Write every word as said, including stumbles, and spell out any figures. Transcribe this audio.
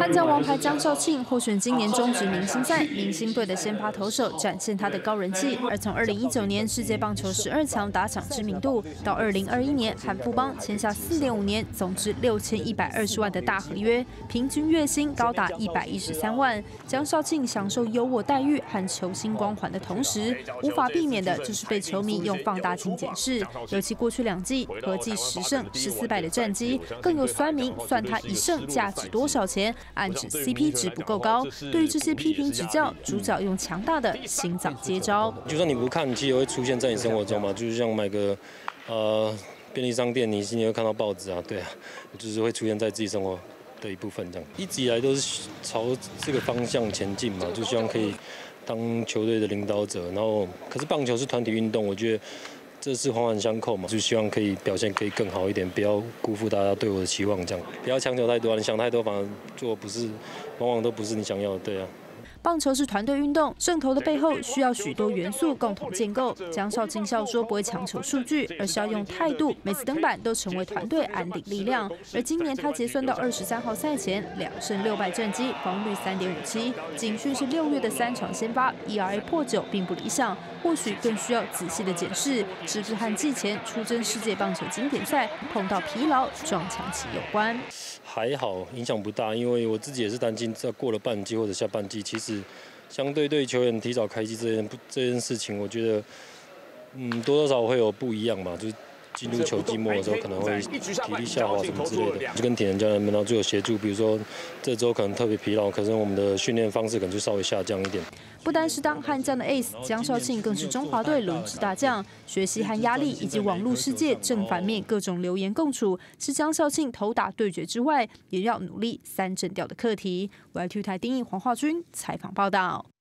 悍将王牌江少庆获选今年中职明星赛明星队的先发投手，展现他的高人气。而从二零一九年世界棒球十二强打响知名度，到二零二一年和富邦签下四点五年总值六千一百二十万的大合约，平均月薪高达一百一十三万。江少庆享受优渥待遇和球星光环的同时，无法避免的就是被球迷用放大镜检视。尤其过去两季合计十胜十四败的战绩，更有酸民算他一胜价值多少钱，暗指 C P 值不够高。对于这些批评指教，主角用强大的心脏接招。 就算你不看，其实也会出现在你生活中嘛，就是像买个呃便利商店，你今天会看到报纸啊，对啊，就是会出现在自己生活的一部分这样。一直以来都是朝这个方向前进嘛，就希望可以当球队的领导者。然后，可是棒球是团体运动，我觉得这是环环相扣嘛，就希望可以表现可以更好一点，不要辜负大家对我的期望，这样不要强求太多，你想太多反而做不是，往往都不是你想要的，对啊。 棒球是团队运动，胜投的背后需要许多元素共同建构。江少庆笑说不会强求数据，而是要用态度，每次登板都成为团队安定力量。而今年他结算到二十三号赛前两胜六败战绩，防御率三点五七，仅逊是六月的三场先发 E R A 破九，并不理想。或许更需要仔细的检视，是不是和季前出征世界棒球经典赛碰到疲劳撞墙期有关。 还好，影响不大，因为我自己也是担心，在过了半季或者下半季，其实相对对球员提早开机这件这件事情，我觉得，嗯，多多少少会有不一样嘛，就是进入球季末的时候可能会体力下滑什么之类的，就跟体能教练们然后就有协助，比如说这周可能特别疲劳，可是我们的训练方式可能就稍微下降一点。 不单是当悍将的 ace， 江少庆更是中华队轮值大将。学习和压力以及网络世界正反面各种流言共处，是江少庆投打对决之外，也要努力三振调的课题。Y T 台丁义黄化君采访报道。